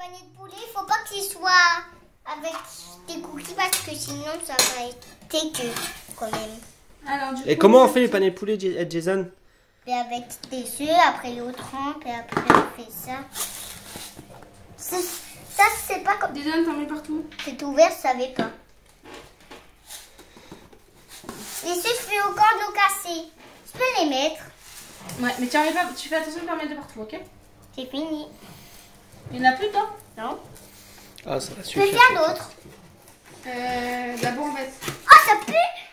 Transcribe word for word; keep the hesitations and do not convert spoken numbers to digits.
panier de poulet, il faut pas qu'il soit avec des cookies parce que sinon ça va être dégueu quand même. Alors, du Et coup, comment on fait les paniers de poulet, Jason? Et avec des œufs, après on trempe et après on fait ça. C'est- Ça c'est pas comme... Jason, t'en mets partout. C'est ouvert, je savais pas. Les œufs, je fais encore de l'eau cassée. Je peux les mettre. Ouais, mais tu, pas, tu fais attention de pas en mettre de partout, ok? C'est fini. Il n'y en a plus, toi? Non. Ah, ça va Je peux suffire. faire d'autres. Euh, d'abord, on va... Oh, ça pue!